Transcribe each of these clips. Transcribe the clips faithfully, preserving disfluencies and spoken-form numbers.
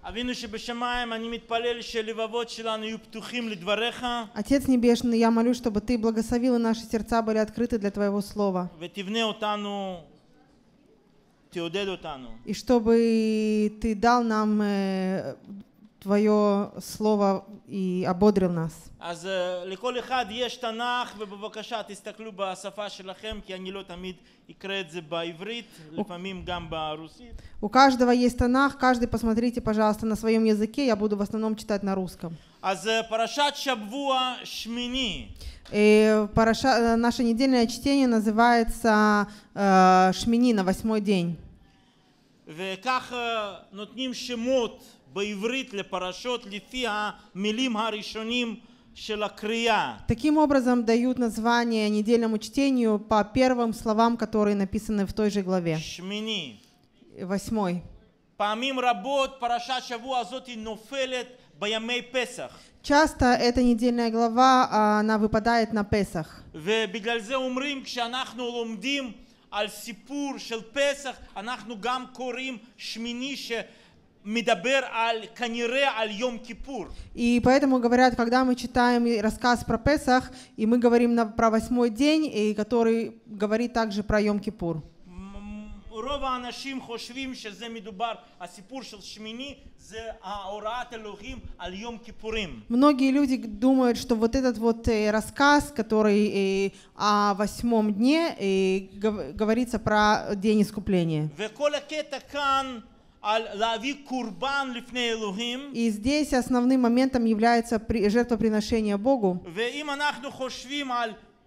Отец Небесный, я молюсь, чтобы Ты благословил, и наши сердца были открыты для Твоего Слова. И чтобы Ты дал нам э, Твое Слово и ободрил нас. У каждого есть Танах, каждый посмотрите, пожалуйста, на своем языке, я буду в основном читать на русском. И параша, наше недельное чтение называется э, Шмини, на восьмой день. Таким образом дают название недельному чтению по первым словам, которые написаны в той же главе. Восьмой. Часто эта недельная глава, она выпадает на Песах. על סיפור של פסח, אנחנו גם קוראים שמיני שמדבר על, כנראה על יום כיפור. И поэтому говорят, когда мы читаем рассказ про Песах, и мы говорим на, про восьмой день, и который говорит также про Йом-Кипур. רוב האנשים חושבים שזה מדובר, הסיפור של שמיני זה הוראת אלוהים על יום כיפורים. Многие люди думают, что вот этот вот рассказ, который о восьмом дне, говорится про день искупления. וכל הקטע כאן על להביא קורבן לפני אלוהים. И здесь основным моментом является жертвоприношение Богу. ואם אנחנו חושבים על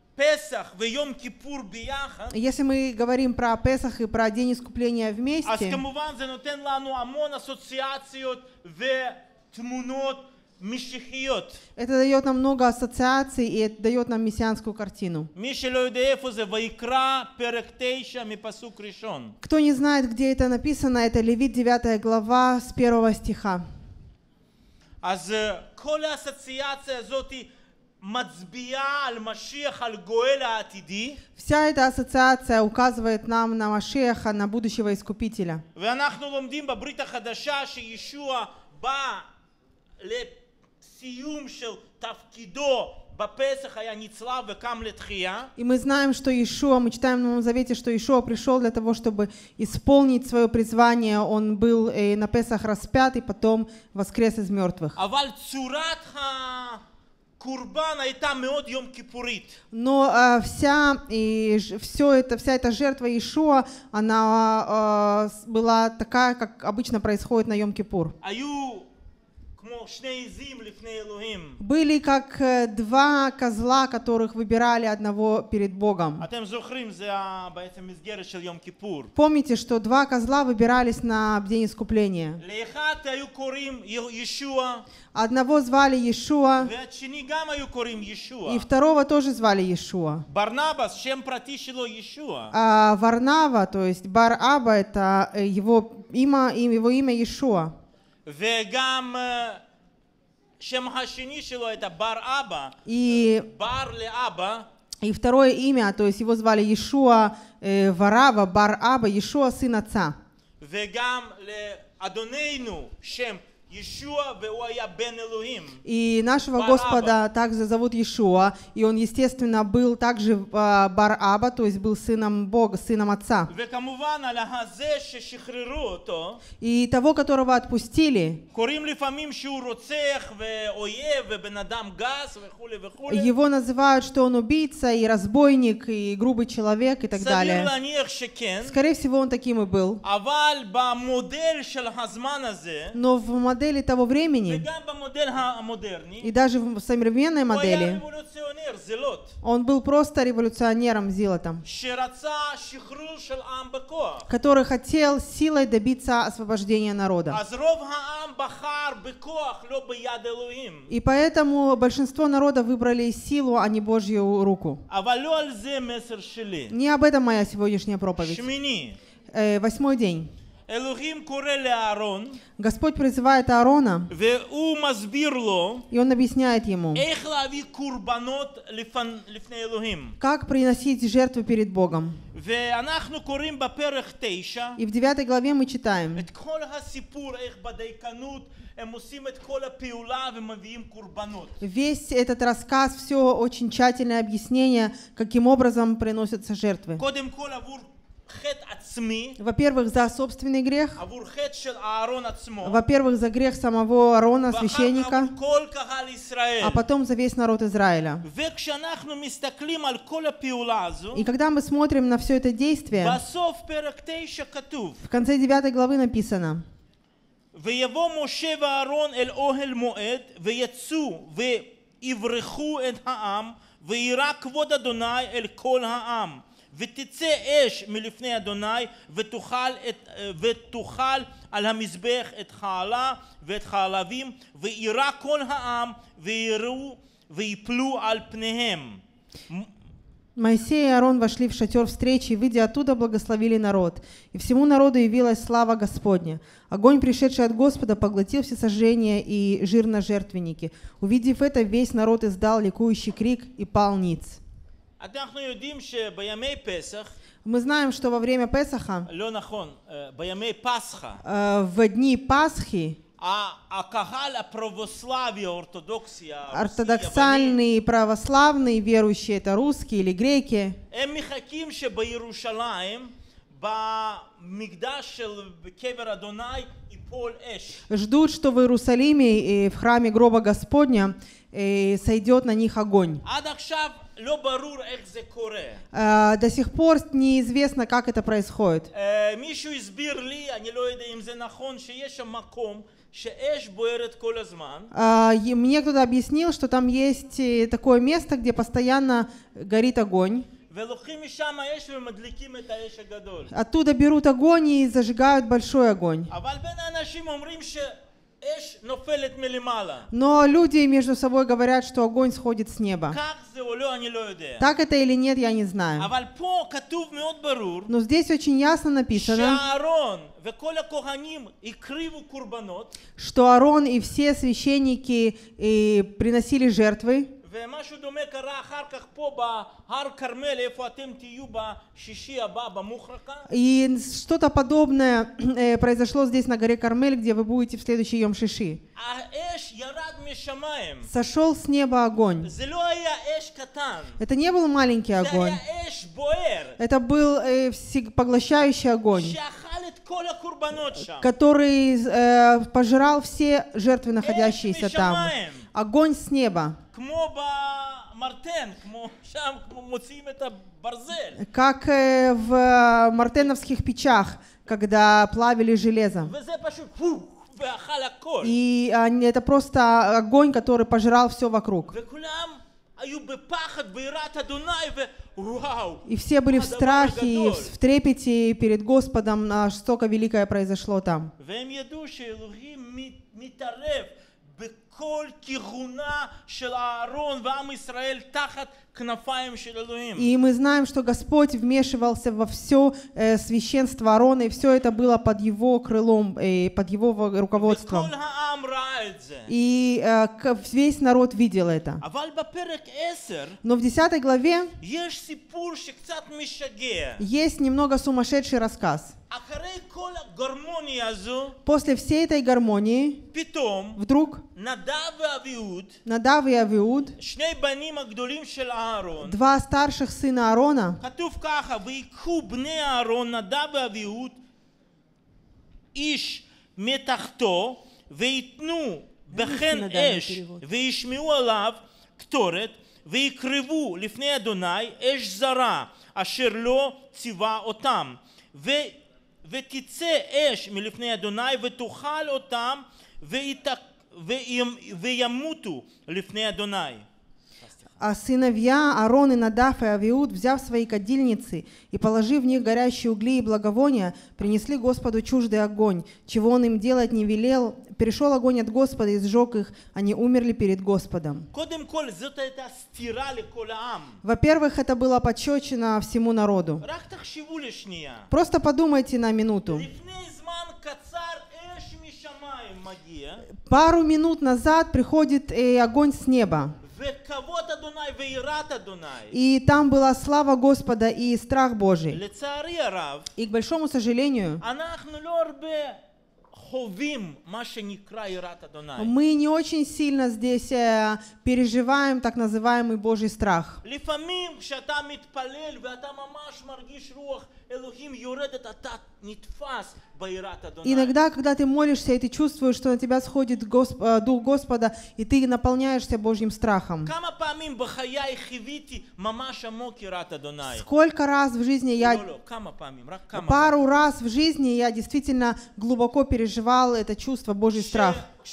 Если мы говорим про Песах и про День искупления вместе, это дает нам много ассоциаций, и это дает нам мессианскую картину. Кто не знает, где это написано, это Левит девятая глава с первого стиха. Вся эта ассоциация указывает нам на Машиаха, на будущего Искупителя. И мы знаем, что Иешуа, мы читаем в Новом Завете, что Иешуа пришел для того, чтобы исполнить свое призвание. Он был на Песах распят и потом воскрес из мертвых. Но э, вся, и, все это, вся эта жертва Иешуа, она э, была такая, как обычно происходит на Йом-Кипур. Были как два козла, которых выбирали одного перед Богом. Помните, что два козла выбирались на День искупления. Одного звали Иешуа, и второго тоже звали Иешуа. А Варнава, то есть Бар-Аба, это его имя, его имя Иешуа. וגם שם השני שלו את בר אבא, בר לאבא. И второе имя, то есть его звали Иешуа э, Варава, Бар-Аба, Иешуа сын отца. וגם לאדוננו שם И нашего Господа также зовут Иешуа, и он, естественно, был также Бар-Аба, то есть был сыном Бога, сыном Отца. И того, которого отпустили, его называют, что он убийца и разбойник, и грубый человек, и так далее. Скорее всего, он таким и был. Но в модели того времени, и даже в современной модели, он был просто революционером Зилотом, который хотел силой добиться освобождения народа. И поэтому большинство народа выбрали силу, а не Божью руку. Не об этом моя сегодняшняя проповедь. Э, восьмой день. Господь призывает Аарона, и он объясняет ему, как приносить жертву перед Богом. И в девятой главе мы читаем весь этот рассказ, все очень тщательное объяснение, каким образом приносятся жертвы. Во-первых, за собственный грех. Во-первых, за грех самого Аарона, священника. А потом за весь народ Израиля. И когда мы смотрим на все это действие, в конце девятой главы написано: ויבוא משה ואהרון אל אוהל מועד ויצאו ויברחו את העם וירא כבוד אדוני אל כל העם ותצא אש מלפני אדוני ותאכל, את, ותאכל על המזבח את חעלה ואת חלבים וירא כל העם ויראו ויפלו על פניהם. Моисей и Аарон вошли в шатер встречи, и, выйдя оттуда, благословили народ. И всему народу явилась слава Господня. Огонь, пришедший от Господа, поглотил все сожжения и жир на жертвеннике. Увидев это, весь народ издал ликующий крик и пал ниц. Мы знаем, что во время Песаха, в дни Пасхи, ортодоксальные православные верующие, это русские или греки, ждут, что в Иерусалиме и в храме гроба Господня сойдет на них огонь. До сих пор неизвестно, как это происходит. Мне кто-то объяснил, что там есть такое место, где постоянно горит огонь. Оттуда берут огонь и зажигают большой огонь. Но люди между собой говорят, что огонь сходит с неба. Так это или нет, я не знаю. Но здесь очень ясно написано, что Аарон и все священники и приносили жертвы. И что-то подобное э, произошло здесь на горе Кармель, где вы будете в следующий Йом Шиши. Сошел с неба огонь. Это не был маленький огонь. Это был э, поглощающий огонь, который э, пожирал все жертвы, находящиеся там. Огонь с неба. Как э, в мартеновских печах, когда плавили железо. И а, это просто огонь, который пожирал все вокруг. И все были в страхе и в трепете перед Господом, настолько великое произошло там. И мы знаем, что Господь вмешивался во все э, священство Аарона, и все это было под его крылом, э, под его руководством. И э, весь народ видел это. Но в десятой главе есть немного сумасшедший рассказ. После всей этой гармонии вдруг Надав и Авиуд, два старших сына Аарона, ויקרבו לפני אדוני אש זרה אשר לא ציווה אותם ותצא אש מלפני אדוני ותאכל אותם וימותו לפני אדוני. А сыновья Аарон и Надав и Авиуд, взяв свои кадильницы и положив в них горящие угли и благовония, принесли Господу чуждый огонь, чего он им делать не велел. Перешел огонь от Господа и сжег их, они умерли перед Господом. Во-первых, это было пощечина всему народу. Просто подумайте на минуту. Пару минут назад приходит э, огонь с неба. И там была слава Господа и страх Божий. И, к большому сожалению, мы не очень сильно здесь э, переживаем так называемый Божий страх. Иногда, когда ты молишься, и ты чувствуешь, что на тебя сходит Госп... Дух Господа, и ты наполняешься Божьим страхом. Сколько раз в жизни я... Пару раз в жизни я действительно глубоко переживал это чувство, Божий страх.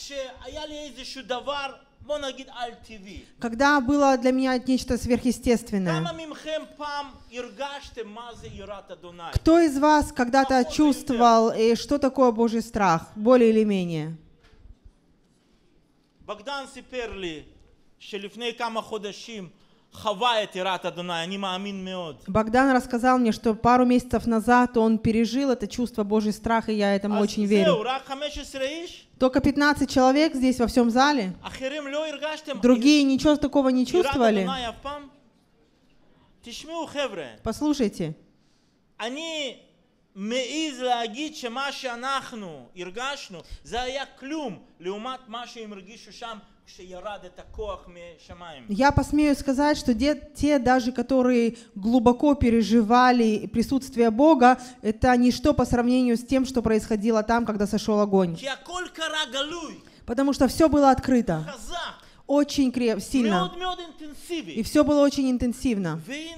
Когда было для меня нечто сверхъестественное. Кто из вас когда-то чувствовал, что такое Божий страх, более или менее? Богдан сипер ли, что לפני כמה חודשים Богдан рассказал мне, что пару месяцев назад он пережил это чувство Божий страх, и я этому очень верю. Только пятнадцать человек здесь во всем зале. Другие ничего такого не чувствовали. Послушайте. מעיז להגיד שמה שאנחנו הרגשנו זה היה כלום לעומת מה שהם הרגישו שם כשירד את הכוח משמיים. Я посмею сказать, что те даже, которые глубоко переживали присутствие Бога, это ничто по сравнению с тем, что происходило там, когда сошел огонь. Потому что все было открыто. Очень крепко, сильно. И все было очень интенсивно.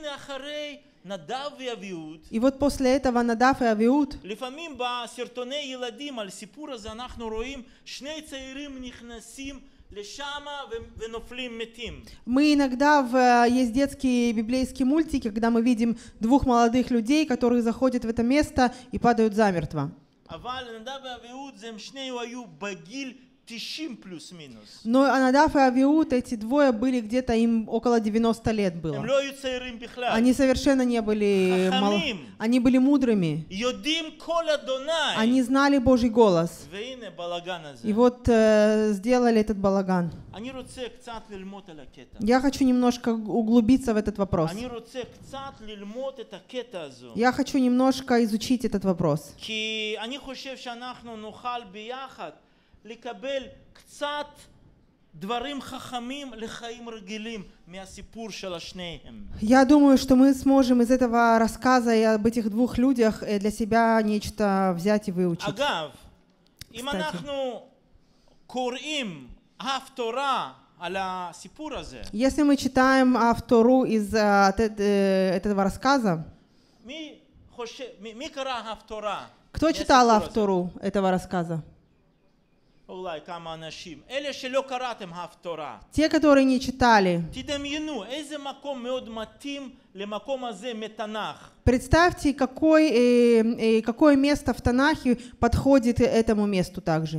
И вот после этого Надав и Авиуд, мы иногда, в, есть детские библейские мультики, когда мы видим двух молодых людей, которые заходят в это место и падают замертво. Но Надав и Авиуд, эти двое были где-то, им около девяноста лет было. Они совершенно не были мал... Они были мудрыми. Они знали Божий голос. И вот э, сделали этот балаган. Я хочу немножко углубиться в этот вопрос. Я хочу немножко изучить этот вопрос. לקבל קצת דברים חכמים לחיים רגילים מהסיפור של השניהם. Я думаю, что мы сможем из этого рассказа и об этих двух людях для себя нечто взять и выучить. אגב, אם אנחנו קוראים הפטורה על הסיפור הזה. Если мы читаем автору из этого рассказа, מי חושב, מי קרא הפטורה? Кто читал автору этого рассказа? Те, которые не читали. Представьте, какой, э, э, какое место в Танахе подходит этому месту также.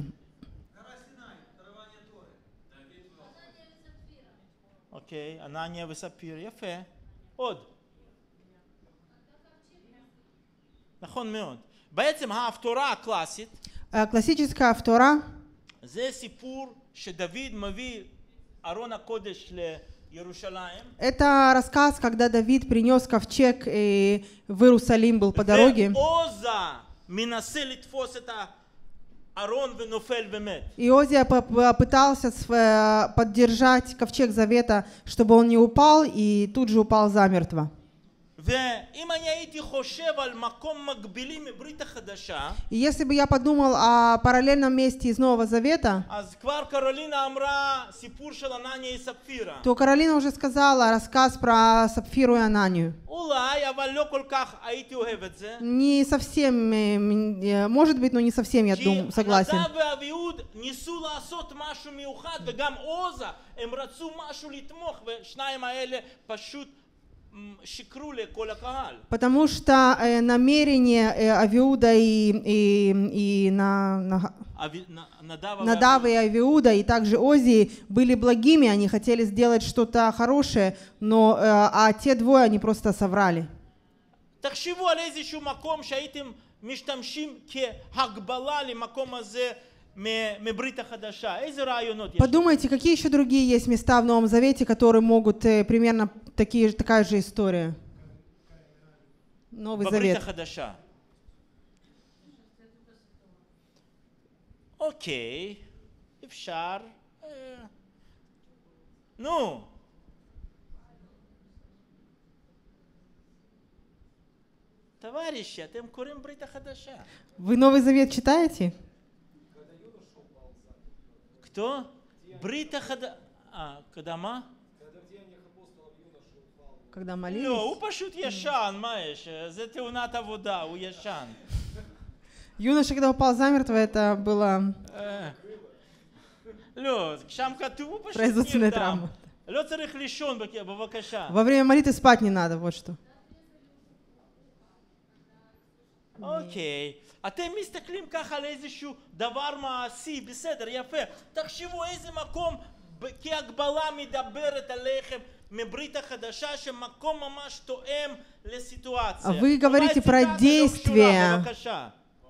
Окей, Анания и Сапфир, יפה. עוד. נכון מאוד. בעצם ההפטרה הקלאסית. Классическая автора. זה סיפור שדוד מביא ארון הקודש לירושלים. Это рассказ, когда Давид принес ковчег и в Иерусалим был по дороге. ועוזה מנסה לתפוס את הארון ונופל ומת. И Озия попытался поддержать ковчег завета, чтобы он не упал, и тут же упал замертво. И если бы я подумал о параллельном месте из Нового Завета, то Каролина уже сказала рассказ про Сапфиру и Ананию. Не совсем, может быть, но не совсем, я думаю, согласен. Потому что э, намерения э, Авиуда и, и, и на, на, Надава и Авиуда, и также Озии были благими, они хотели сделать что-то хорошее, но, э, а те двое, они просто соврали. Подумайте, какие еще другие есть места в Новом Завете, которые могут э, примерно такие, такая же история. Новый Завет. Окей, אפשר. נו. תווארישי, אתם קוראים ברית החדשה. Вы Новый Завет читаете? Кто? ברית החדשה. А, когда מה? Когда молились? לא, הוא פשוט ישן, מה יש? זה תאונת עבודה, הוא ישן. Юноша, когда упал замертво, это было לא, שם כתוב, הוא פשוט производственная נרדם. травма. לא צריך לישון, בבקשה. Во время молитвы спать не надо, вот что. אוקיי. אתם מסתכלים ככה על איזשהו דבר מעשי, בסדר, יפה. תחשבו איזה מקום כהגבלה מדברת עליכם מברית החדשה, שמקום ממש תואם לסיטואציה. Вы говорите про действие. בבקשה.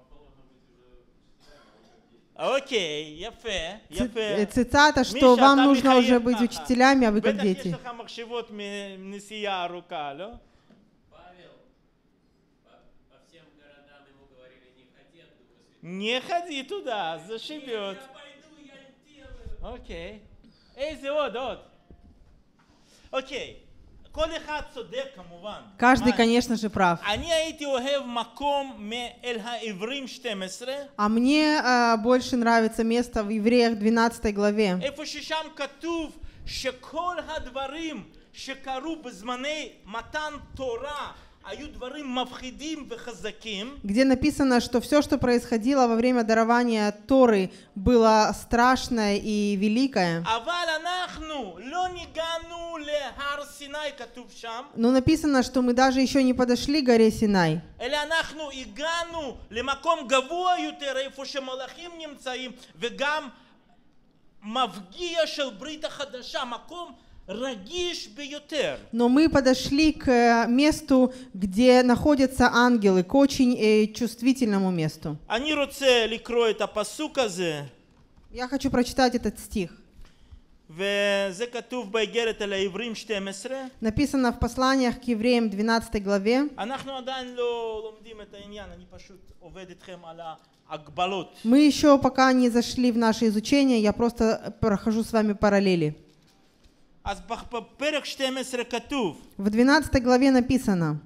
окей, יפה, יפה. Цитата, что вам нужно уже быть учителями, а вы как дети. בטח יש לך מחשבות מנסיעה ארוכה, לא? Не ходи туда, зашибет. Окей. איזה עוד, עוד. окей. כל אחד צודק כמובן. Каждый, конечно же, прав. אני הייתי אוהב מקום אל העברים שתים עשרה. А мне а, больше нравится место в Евреях двенадцатой главе. איפה ששם כתוב שכל הדברים שקרו בזמני מתן תורה где написано, что все, что происходило во время дарования Торы, было страшное и великое. Но написано, что мы даже еще не подошли к горе Синай. Но мы подошли к месту, где находятся ангелы, к очень э, чувствительному месту. Я хочу прочитать этот стих. Написано в посланиях к евреям двенадцатой главе. Мы еще пока не зашли в наше изучение, я просто прохожу с вами параллели. В двенадцатой главе написано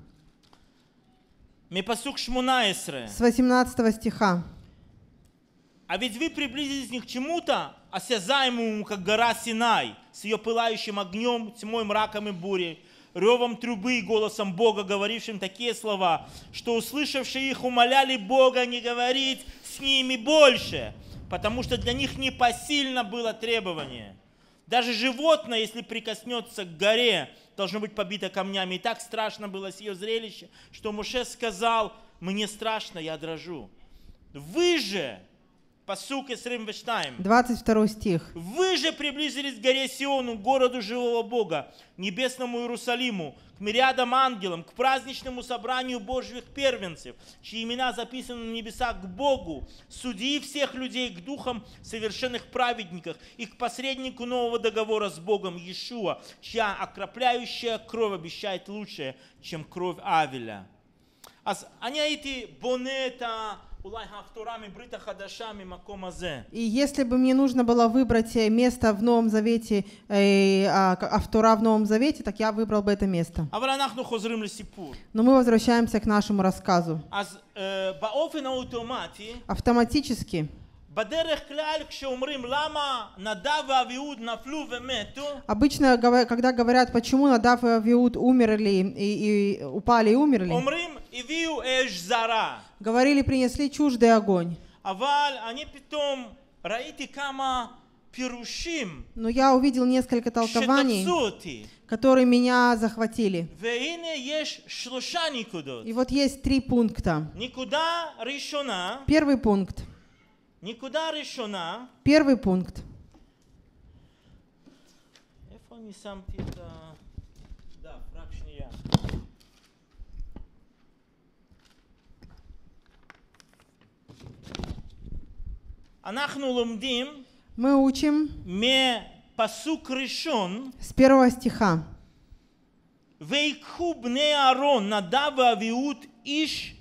с восемнадцатого стиха. А ведь вы приблизились не к чему-то осязаемому, как гора Синай, с ее пылающим огнем, тьмой, мраком и бурей, ревом трубы и голосом Бога, говорившим такие слова, что услышавшие их умоляли Бога не говорить с ними больше, потому что для них непосильно было требование. Даже животное, если прикоснется к горе, должно быть побито камнями. И так страшно было с ее зрелище, что Моше сказал: «Мне страшно, я дрожу». Вы же, двадцать второй стих. Вы же приблизились к горе Сиону, городу живого Бога, небесному Иерусалиму, к мириадам ангелам, к праздничному собранию Божьих первенцев, чьи имена записаны на небесах, к Богу, судьи всех людей, к духам совершенных праведников и к посреднику нового договора с Богом Иешуа, чья окропляющая кровь обещает лучшее, чем кровь Авеля. Они эти бонета. И если бы мне нужно было выбрать место в Новом Завете, э, автора в Новом Завете, так я выбрал бы это место. Но мы возвращаемся к нашему рассказу. Автоматически. Обычно, когда говорят, почему Надав и Авиуд умерли и, и упали и умерли, говорили, принесли чуждый огонь. Но я увидел несколько толкований, которые меня захватили. И вот есть три пункта. Первый пункт. Первый пункт. Мы учим с первого стиха. ויקחו בני אהרון נדב ואביהוד איש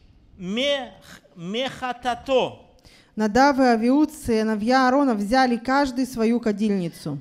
מחטאתו. Надав и Авиуд, сыновья Аарона, взяли каждый свою кадильницу.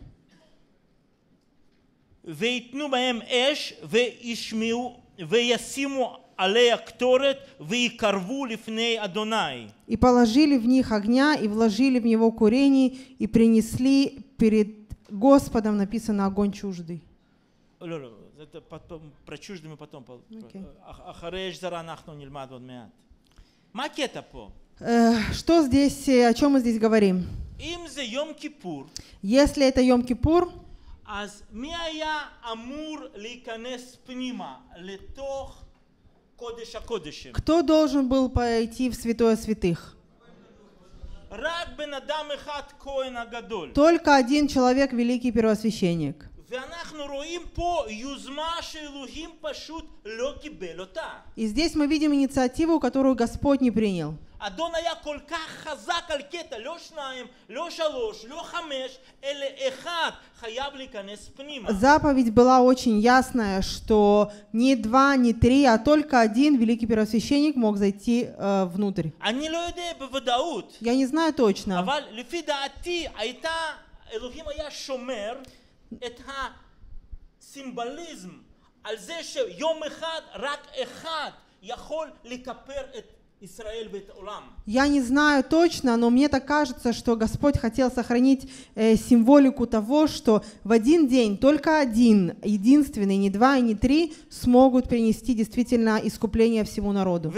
ויתנו בהם אש וישמעו וישימו עליה קטורת ויקרבו לפני אדוני. И положили в них огня, и вложили в него курений, и принесли перед Господом, написано, огонь чуждый. לא, לא, זה про чуждый мы потом. אחרי שזרה אנחנו נלמד עוד מעט. מה הקטע פה? Что здесь, о чем мы здесь говорим? אם זה יום כיפור, если это Йом-Кипур, אז מי היה אמור להיכנס פנימה לתוך קודש הקודשים? Кто должен был пойти в Святое Святых? רק בן אדם אחד, כהן הגדול. Только один человек, великий первосвященник. ואנחנו רואים פה יוזמה שאלוהים פשוט לא קיבל אותה. И здесь мы видим инициативу, которую Господь не принял. אדון היה כל כך חזק על קטע, לא שניים, לא שלוש, לא חמש, אלא אחד חייב להיכנס פנימה. Заповедь была очень ясная, что не два, не три, а только один великий первосвященник мог зайти э, внутрь. אני לא יודע בוודאות. Я не знаю точно. אבל לפי דעתי הייתה, אלוהים היה שומר את הסימבוליזם על זה שיום אחד רק אחד יכול לכפר את Я не знаю точно, но мне так кажется, что Господь хотел сохранить э, символику того, что в один день только один, единственный, не два и не три, смогут принести действительно искупление всему народу.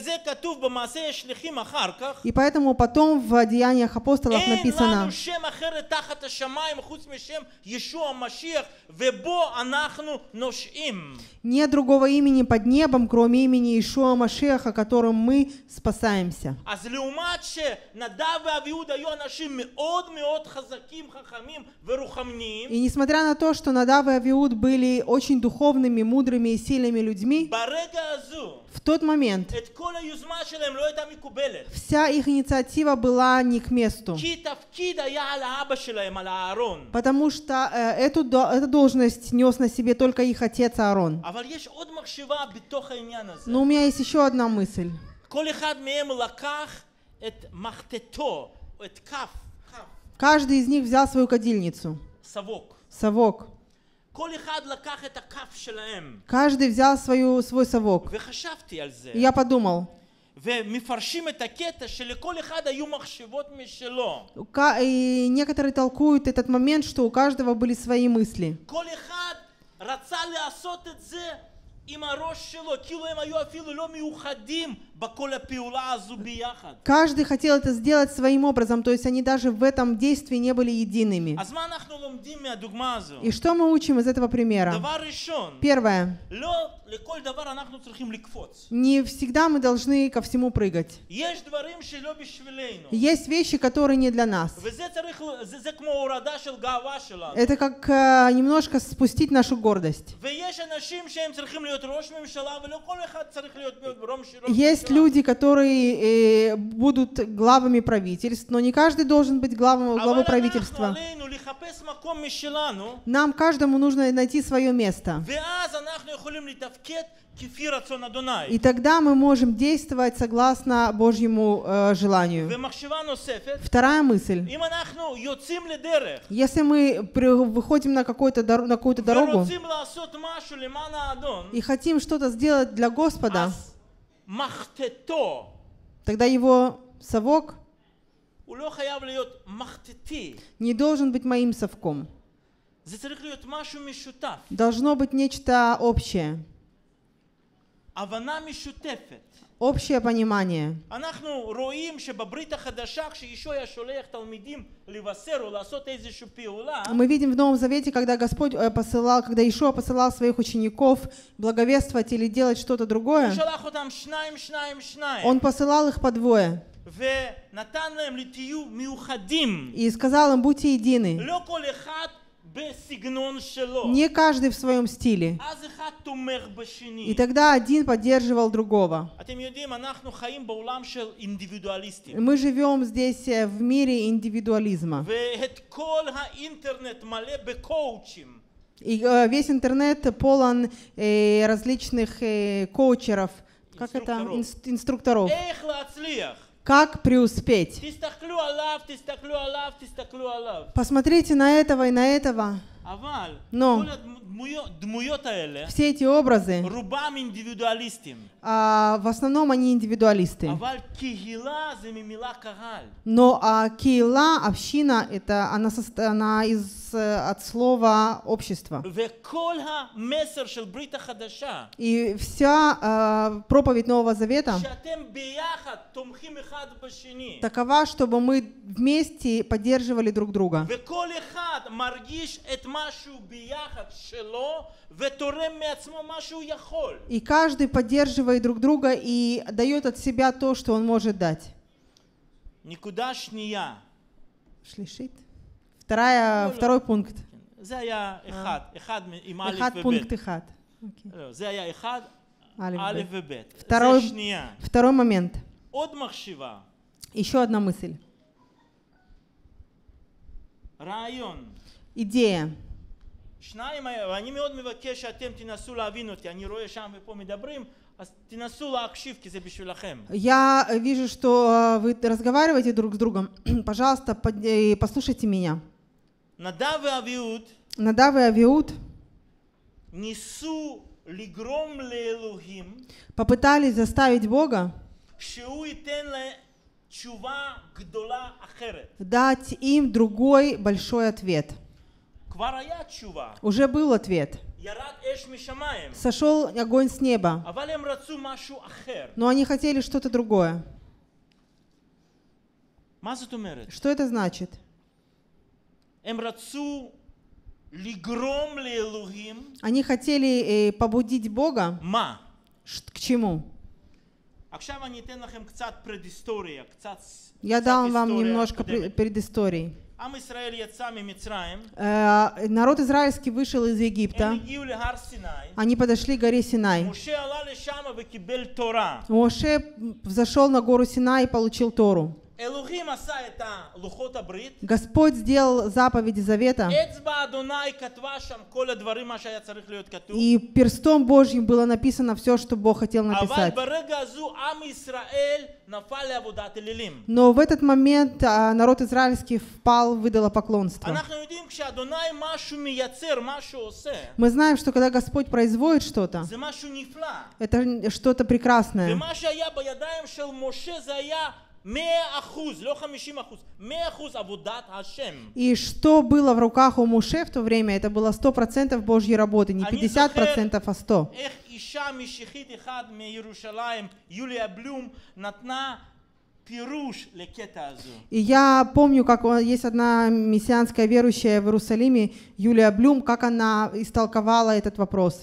И поэтому потом в Деяниях апостолов написано: нет другого имени под небом, кроме имени Иешуа Машиаха, которым мы спасаемся. И несмотря на то, что Надав и Авиуд были очень духовными, мудрыми и сильными людьми, в тот момент вся их инициатива была не к месту, потому что э, эту, эту должность нес на себе только их отец Аарон. Но у меня есть еще одна мысль. Каждый из них взял свою кадильницу, совок. Каждый взял свою, свой совок. И я подумал, и некоторые толкуют этот момент, что у каждого были свои мысли. Каждый хотел это сделать своим образом, то есть они даже в этом действии не были едиными. И что мы учим из этого примера? Первое. Не всегда мы должны ко всему прыгать. Есть вещи, которые не для нас. Это как э, немножко спустить нашу гордость. Есть люди, которые э, будут главами правительств, но не каждый должен быть главой, главой правительства. Нам каждому нужно найти свое место. И тогда мы можем действовать согласно Божьему э, желанию. Вторая мысль. Если мы выходим на какую-то дор- на какую-то дорогу и хотим что-то сделать для Господа, тогда его совок не должен быть моим совком. Должно быть нечто общее. Общее понимание. Мы видим в Новом Завете, когда Господь посылал, когда Иешуа посылал своих учеников благовествовать или делать что-то другое, Он посылал их по двое. И сказал им: будьте едины. Не каждый в своем стиле. И тогда один поддерживал другого. Мы живем здесь в мире индивидуализма. И весь интернет полон э, различных э, коучеров, как это, Инс- инструкторов. Как преуспеть? Посмотрите на этого и на этого. Но все эти образы, а, в основном они индивидуалисты. Но а, кейла, община, это она, со, она из, от слова общество. И вся а, проповедь Нового Завета такова, чтобы мы вместе поддерживали друг друга. И каждый поддерживает друг друга и дает от себя то, что он может дать. Вторая, второй пункт. Эхад пункт эхад. Второй, второй момент. Еще одна мысль. Идея. Я вижу, что вы разговариваете друг с другом. Пожалуйста, послушайте меня. Надав и Авиуд попытались заставить Бога дать им другой большой ответ. Уже был ответ. Сошел огонь с неба. Но они хотели что-то другое. Что это значит? Они хотели побудить Бога. К чему? Я дам вам немножко предыстории. Э, народ израильский вышел из Египта. Они подошли к горе Синай. Моше взошел на гору Синай и получил Тору. Господь сделал заповеди завета, и перстом Божьим было написано все, что Бог хотел написать. Но в этот момент а, народ израильский впал в идолопоклонство. Мы знаем, что когда Господь производит что-то, это что-то прекрасное. И что было в руках у Моше в то время, это было сто процентов Божьей работы, не пятьдесят процентов, а сто процентов. И я помню, как есть одна мессианская верующая в Иерусалиме, Юлия Блюм, как она истолковала этот вопрос.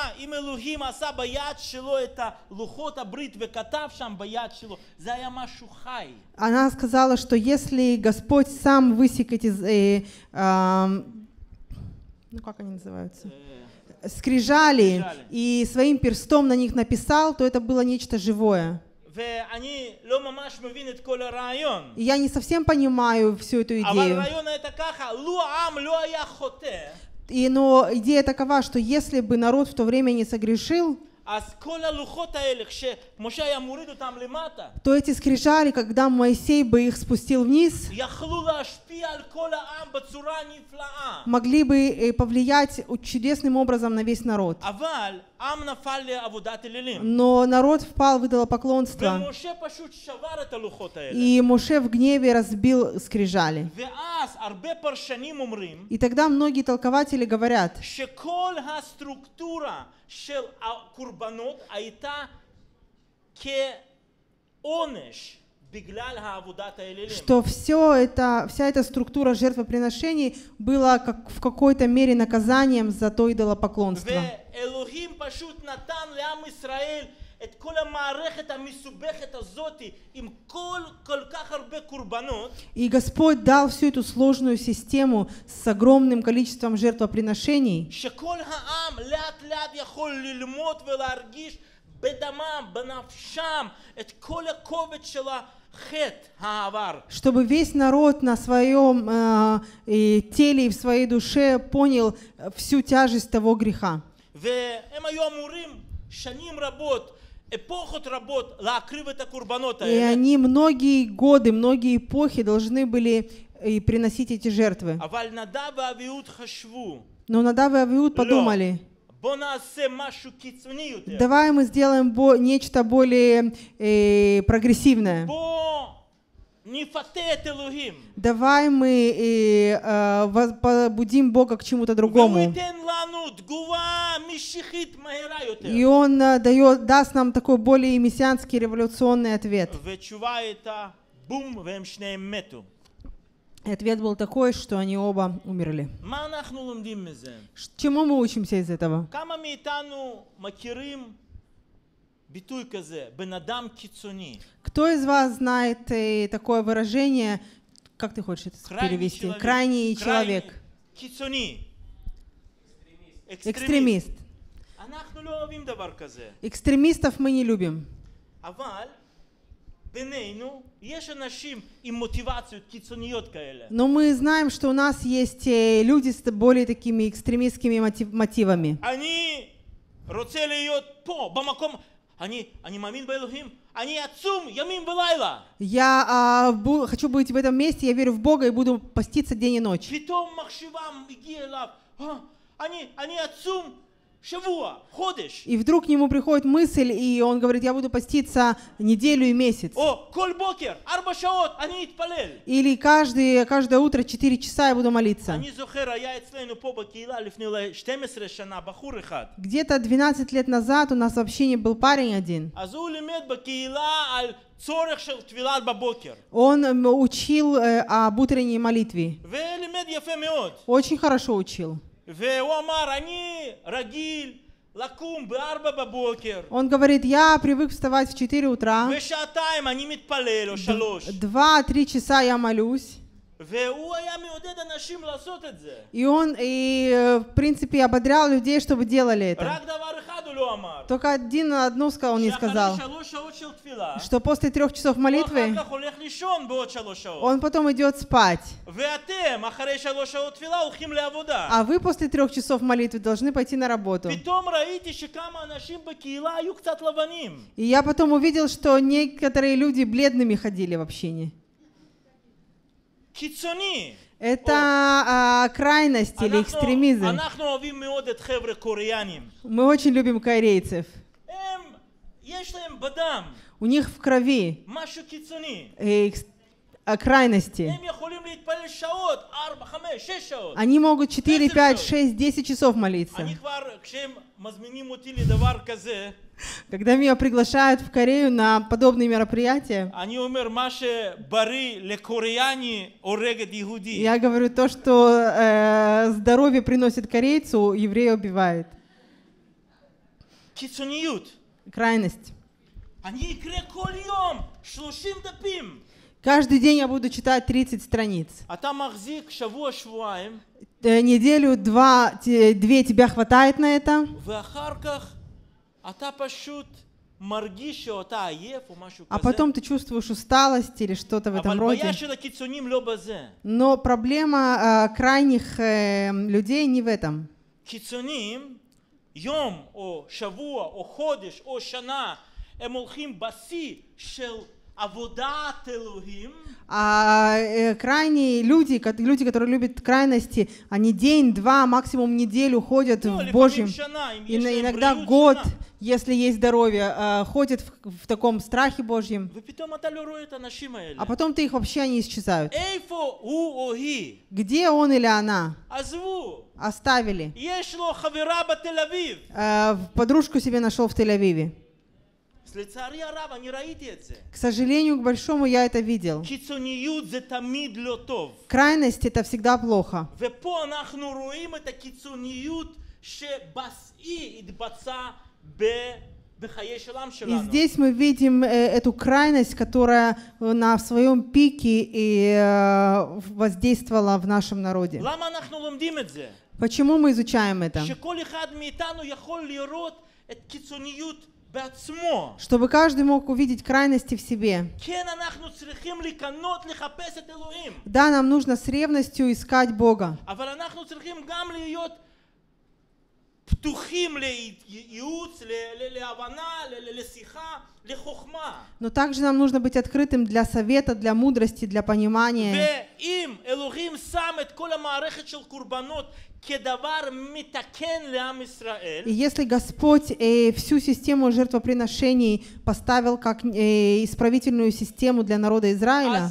Она сказала, что если Господь сам высек эти, э, э, ну как они называются, скрижали, и своим перстом на них написал, то это было нечто живое. И я не совсем понимаю всю эту идею. И, но идея такова, что если бы народ в то время не согрешил, то эти скрижали, когда Моисей бы их спустил вниз, могли бы повлиять чудесным образом на весь народ. Но народ впал в идолопоклонство, и Моше в гневе разбил скрижали. И тогда многие толкователи говорят, что все это, вся эта структура жертвоприношений была как, в какой-то мере наказанием за то идолопоклонство. את כל המערכת המסובכת הזאת עם כל כל כך הרבה קורבנות. И Господь дал всю эту сложную систему с огромным количеством жертвоприношений, שכל העם לאט לאט יכול ללמוד ולהרגיש בדמם, בנפשם, את כל הכובד של החטא העבר. чтобы весь народ на своем э, и теле и в своей душе понял всю тяжесть того греха. והם היו אמורים שנים רבות, эпохот работ, להקריב את הקורבנות И האלה. они многие годы, многие эпохи должны были и приносить эти жертвы. אבל נדב ואביהוד חשבו, Но Надав и Авиуд подумали, בוא נעשה משהו קיצוני יותר. давай мы сделаем бо- нечто более э, прогрессивное. בוא נפתה את אלוהים. Давай мы э, э, воз- побудим Бога к чему-то והוא другому. ייתן לנו תגובה משיחית מהירה יותר. И Он э, дает, даст нам такой более мессианский революционный ответ. והתשובה הייתה בום, והם שניהם מתו. И ответ был такой, что они оба умерли. מה אנחנו לומדים מזה? Ш- Чему мы учимся из этого? כמה מאיתנו מכירים ביטוי כזה, בן אדם קיצוני? Кто из вас знает э, такое выражение, как ты хочешь это крайний перевести? человек. Крайний человек. קיצוני. Экстремист. אנחנו לא אוהבים דבר כזה. Экстремистов мы не любим. אבל בינינו יש אנשים עם מוטיבציות קיצוניות כאלה. Но мы знаем, что у нас есть э, люди с более такими экстремистскими мотив- мотивами. אני רוצה להיות פה, במקום, אני, אני מאמין באלוהים, אני עצום ימים ולילה. Я а, бу- хочу быть в этом месте, я верю в Бога и буду поститься день и ночь. פתאום מחשבה הגיעה אליו, "אה, אני, אני עצום שבוע, חודש. И вдруг к нему приходит мысль, и он говорит, я буду поститься неделю и месяц. או כל בוקר, ארבע שעות, אני אתפלל. Или каждый, каждое утро четыре часа я буду молиться. אני זוכר, היה אצלנו פה בקהילה לפני אולי שתים עשרה שנה, בחור אחד. Где-то двенадцать лет назад у нас в общине был парень один. אז הוא לימד בקהילה על צורך של תפילת בבוקר. Он м, учил э, об утренней молитве. ולימד יפה מאוד. Очень хорошо учил. והוא אמר, אני רגיל לקום בארבע בבוקר. Он говорит, я привык вставать в четыре утра. ושעתיים אני מתפלל או שלוש. Два-три часа я молюсь. והוא היה מעודד אנשים לעשות את זה. И он, и, э, в принципе, ободрял людей, чтобы делали это. רק דבר אחד הוא לא אמר. Только один на одну сказал, он не сказал, שאחרי שלוש שעות של תפילה, что после трех часов הוא молитвы אחר כך הולך לישון בעוד שלוש שעות. он потом идет спать. ואתם, אחרי שלוש שעות תפילה, הולכים לעבודה. А вы после трех часов молитвы должны пойти на работу. פתאום ראיתי שכמה אנשים בקהילה היו קצת לבנים. И я потом увидел, что некоторые люди бледными ходили в общине. קיצוני. Это а, крайность или אנחנו, экстремизм. אנחנו אוהבים מאוד את חבר'ה קוריאנים. Мы очень любим корейцев. הם, יש להם בדם У них в крови משהו קיצוני. э, экс- а, крайности. הם יכולים להתפלל שעות, ארבע, חמש, שש שעות. Они могут четыре, пять, шесть, десять часов молиться. אני כבר, כשהם מזמינים אותי לדבר כזה, Когда меня приглашают в Корею на подобные мероприятия, אני אומר, מה שבריא לקוריאני הורג את יהודי. я говорю то, что э, здоровье приносит корейцу, еврея убивает. קיצוניות. Крайность. אני אקרא כל יום שלושים דפים. Каждый день я буду читать тридцать страниц. אתה מחזיק שבוע, שבועיים, Э, Неделю, два, те- две тебя хватает на это, ואחר כך אתה פשוט מרגיש שאתה עייף או משהו а כזה. потом ты чувствуешь усталость или что-то в этом אבל роде. בעיה של הקיצונים לא בזה. Но проблема э, крайних э, людей не в этом. קיצונים, יום או שבוע או חודש או שנה, הם הולכים בשיא של עבודת אלוהים. А э, крайние люди, ко- люди, которые любят крайности, они день, два, максимум неделю ходят לא, в לפעמים Божьем, שנה, אם и יש на- להם иногда בריאות год, שנה. если есть здоровье, э, ходят в, в таком страхе Божьем, ופתאום אתה לא רואה את האנשים האלה. а потом ты их вообще они исчезают. איפה הוא או היא? Где он или она? עזבו. Оставили. יש לו חברה בתל אביב. Э, Подружку себе нашел в Тель-Авиве. אז לצערי הרב, אני ראיתי את זה. К сожалению, к большому я это видел. קיצוניות זה תמיד לא טוב. Крайность это всегда плохо. ופה אנחנו רואים את הקיצוניות שבשיא התבצעה ב... И здесь мы видим э, эту крайность, которая на своем пике и э, воздействовала в нашем народе. Почему мы изучаем это? Чтобы каждый мог увидеть крайности в себе. Да, нам нужно с ревностью искать Бога. Но также нам нужно быть открытым для совета, для мудрости, для понимания. И если Господь э, всю систему жертвоприношений поставил как э, исправительную систему для народа Израиля,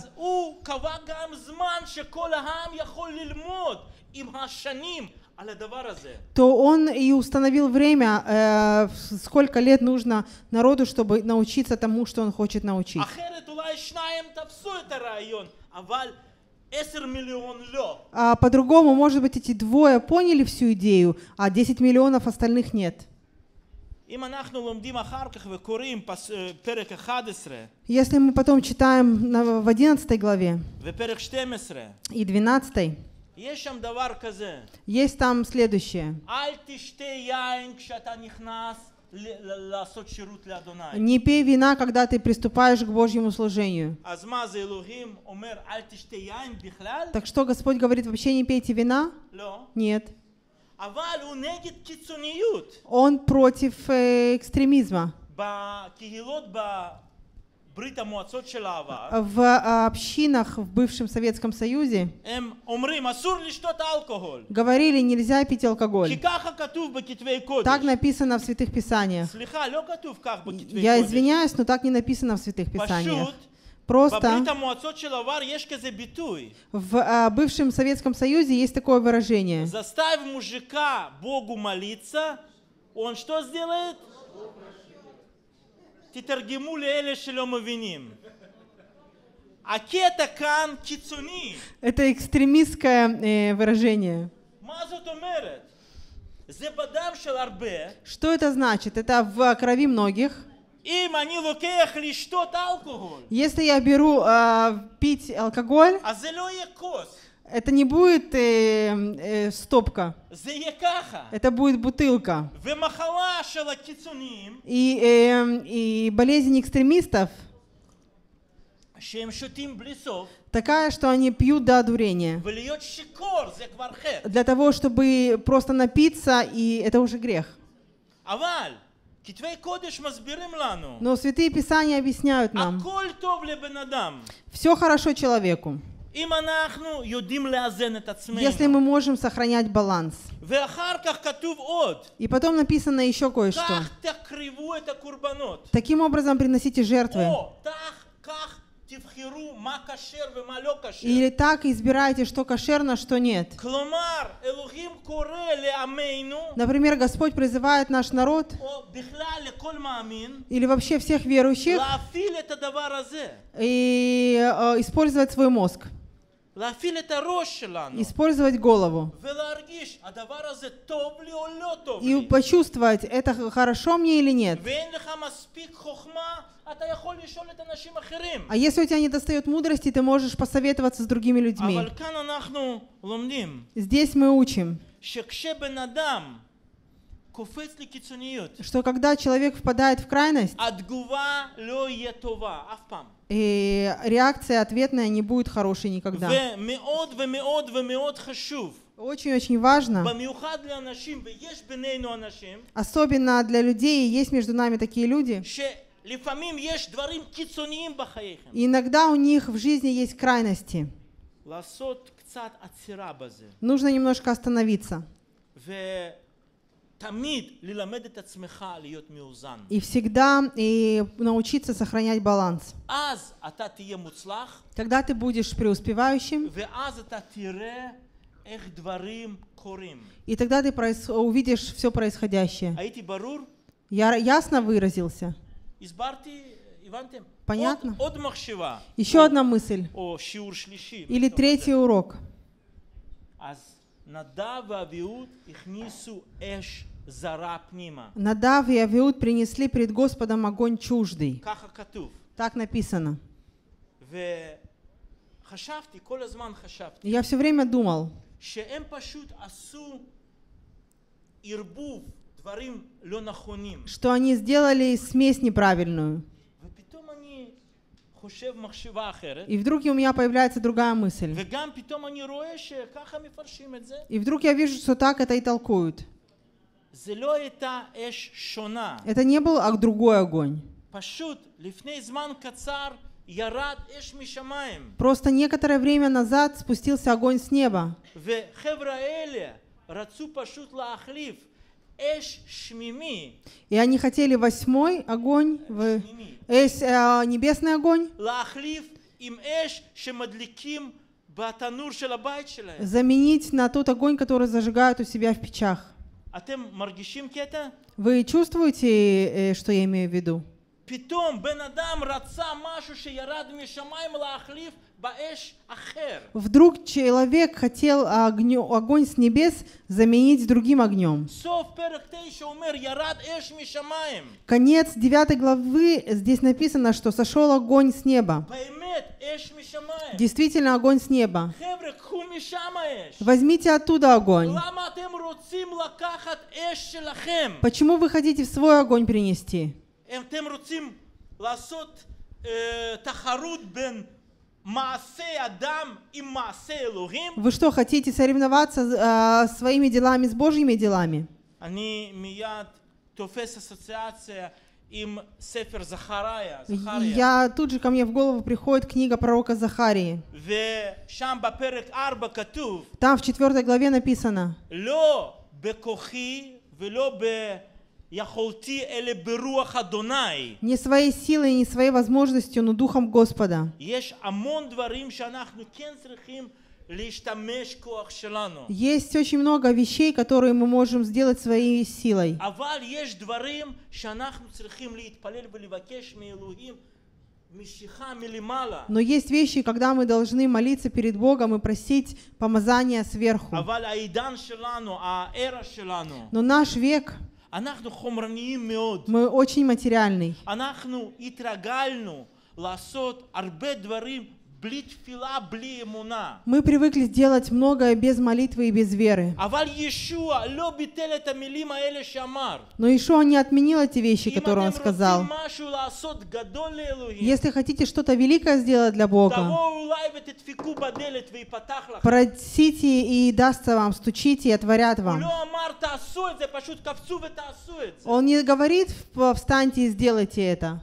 то Он и установил время, э, сколько лет нужно народу, чтобы научиться тому, что Он хочет научить. А по-другому, может быть, эти двое поняли всю идею, а десять миллионов остальных нет. Если мы потом читаем в одиннадцатой главе и двенадцатой, есть там следующее. Не пей вина, когда ты приступаешь к Божьему служению. Так что Господь говорит, вообще не пейте вина? Нет. Он против э, экстремизма. В общинах в бывшем Советском Союзе говорили, нельзя пить алкоголь. Так написано в Святых Писаниях. Я извиняюсь, но так не написано в Святых Писаниях. Просто в а, бывшем Советском Союзе есть такое выражение. Заставь мужика Богу молиться, он что сделает? תתרגמו לאלה שלא מבינים. הקטע כאן קיצוני. Это экстремистское э, выражение. מה זאת אומרת? זה בדם של הרבה. Что это значит? Это в крови многих. אם אני לוקח לשתות אלכוהול. Если я беру э, пить алкоголь, אז זה לא יהיה כוס. это не будет э, э, стопка. Это будет бутылка. И, э, и болезнь экстремистов такая, что они пьют до одурения. Для того, чтобы просто напиться, и это уже грех. Но Святые Писания объясняют нам, все хорошо человеку, если мы можем сохранять баланс. И потом написано еще кое-что. Таким образом приносите жертвы. Или так избирайте, что кошерно, что нет. Например, Господь призывает наш народ, или вообще всех верующих, и э, использовать свой мозг. Использовать голову. И почувствовать, это хорошо мне или нет. А если у тебя не достает мудрости, ты можешь посоветоваться с другими людьми. Здесь мы учим, что когда человек впадает в крайность, и реакция ответная не будет хорошей никогда. Очень-очень важно, особенно для людей, есть между нами такие люди, и иногда у них в жизни есть крайности. Нужно немножко остановиться. И всегда и научиться сохранять баланс. Тогда ты будешь преуспевающим, и тогда ты проис... увидишь все происходящее. Я ясно выразился? Понятно? Еще одна мысль. Или третий урок. Надав и Авиуд принесли пред Господом огонь чуждый. Так написано. Я все время думал, что они сделали смесь неправильную. И вдруг у меня появляется другая мысль. И вдруг я вижу, что так это и толкуют. Это не был а другой огонь. Просто некоторое время назад спустился огонь с неба. И они хотели восьмой огонь, в, эш, э, небесный огонь, заменить на тот огонь, который зажигают у себя в печах. Вы чувствуете, что я имею в виду? Вдруг человек хотел огню, огонь с небес заменить другим огнем. Конец девятой главы, здесь написано, что сошел огонь с неба. Действительно, огонь с неба. Возьмите оттуда огонь. Почему вы хотите в свой огонь принести? Вы что, хотите соревноваться э, своими делами с Божьими делами? Я тут же ко мне в голову приходит книга пророка Захарии. Там в четвертой главе написано: не своей силой, не своей возможностью, но духом Господа. Есть очень много вещей, которые мы можем сделать своей силой. Но есть вещи, когда мы должны молиться перед Богом и просить помазания сверху. Но наш век, мы очень материальный. Мы привыкли делать многое без молитвы и без веры. Но Иешуа не отменил эти вещи, которые Он сказал. Если хотите что-то великое сделать для Бога, просите, и дастся вам, стучите, и отворят вам. Он не говорит: встаньте и сделайте это.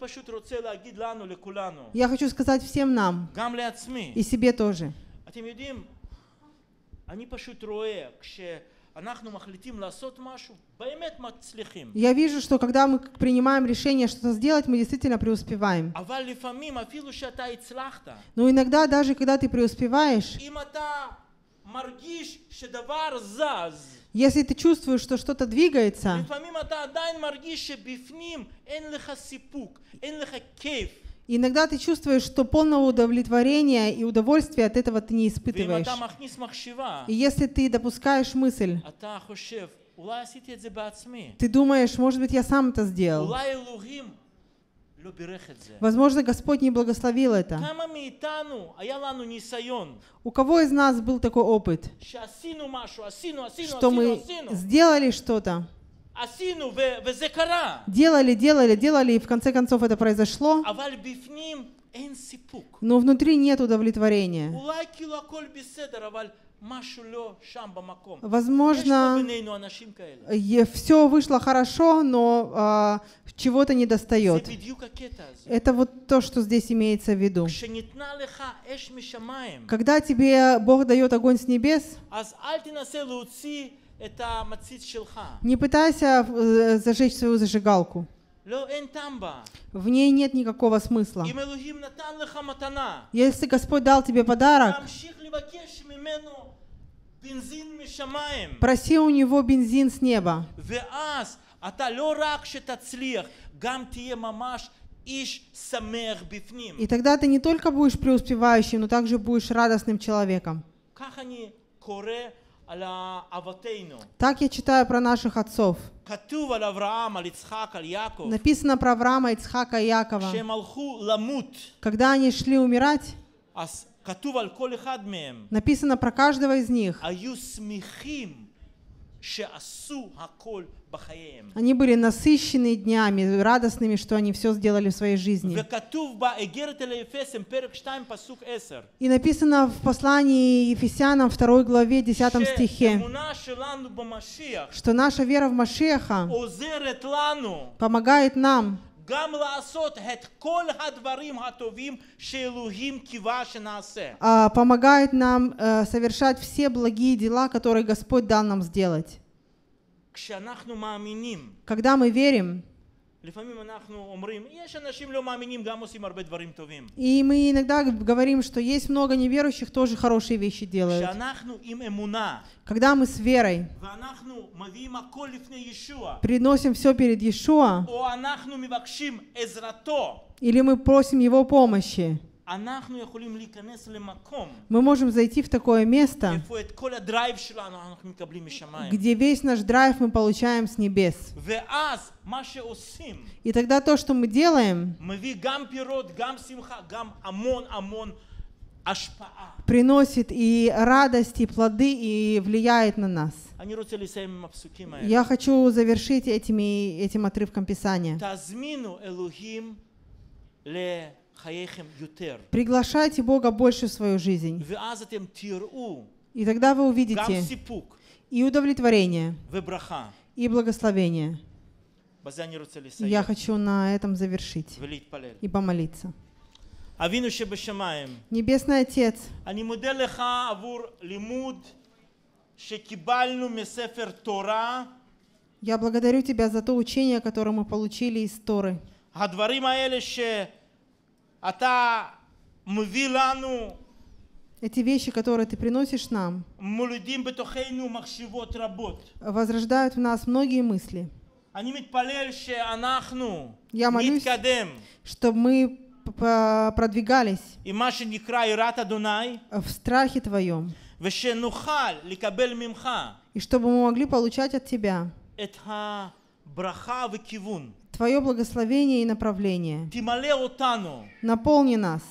Я хочу сказать всем нам, и себе тоже. Я вижу, что когда мы принимаем решение что-то сделать, мы действительно преуспеваем. Но иногда, даже когда ты преуспеваешь, если ты чувствуешь, что что-то двигается, иногда ты чувствуешь, что полного удовлетворения и удовольствия от этого ты не испытываешь. И если ты допускаешь мысль, ты думаешь: может быть, я сам это сделал. Возможно, Господь не благословил это. У кого из нас был такой опыт, что мы сделали что-то, делали, делали, делали, и в конце концов это произошло, но внутри нет удовлетворения? Возможно, все вышло хорошо, но а, чего-то не достает. Это вот то, что здесь имеется в виду. Когда тебе Бог дает огонь с небес, не пытайся зажечь свою зажигалку. В ней нет никакого смысла. Если Господь дал тебе подарок, проси у Него бензин с неба. И тогда ты не только будешь преуспевающим, но также будешь радостным человеком. Так я читаю про наших отцов. Написано про Авраама, Ицхака и Якова. Когда они шли умирать, написано про каждого из них. Они были насыщены днями, радостными, что они все сделали в своей жизни. И написано в послании Ефесянам второй главе десятом стихе, что наша вера в Машиаха помогает нам а, помогает нам э, совершать все благие дела, которые Господь дал нам сделать. Когда мы верим, и мы иногда говорим, что есть много неверующих, тоже хорошие вещи делают. Когда мы с верой приносим все перед Иешуа, или мы просим Его помощи, мы можем зайти в такое место, где весь наш драйв мы получаем с небес. И тогда то, что мы делаем, приносит и радость, и плоды, и влияет на нас. Я хочу завершить этими, этим отрывком Писания. Приглашайте Бога больше в свою жизнь. И тогда вы увидите и удовлетворение, и благословение. Я хочу на этом завершить и помолиться. Небесный Отец, я благодарю Тебя за то учение, которое мы получили из Торы. Эти вещи, которые Ты приносишь нам, возрождают в нас многие мысли. Я молюсь, чтобы мы продвигались в страхе Твоем, и чтобы мы могли получать от Тебя Твое благословение и направление. Наполни нас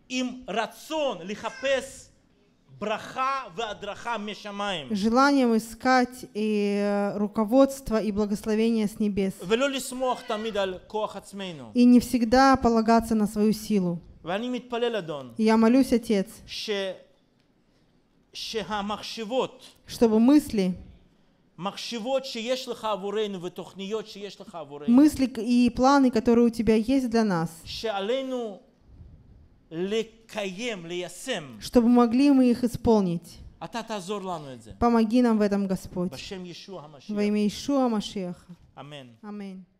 желанием искать и руководство и благословение с небес. И не всегда полагаться на свою силу. И я молюсь, Отец, чтобы мысли, мысли и планы, которые у Тебя есть для нас, чтобы могли мы их исполнить. Помоги нам в этом, Господь. Во имя Иешуа Машиаха. Аминь.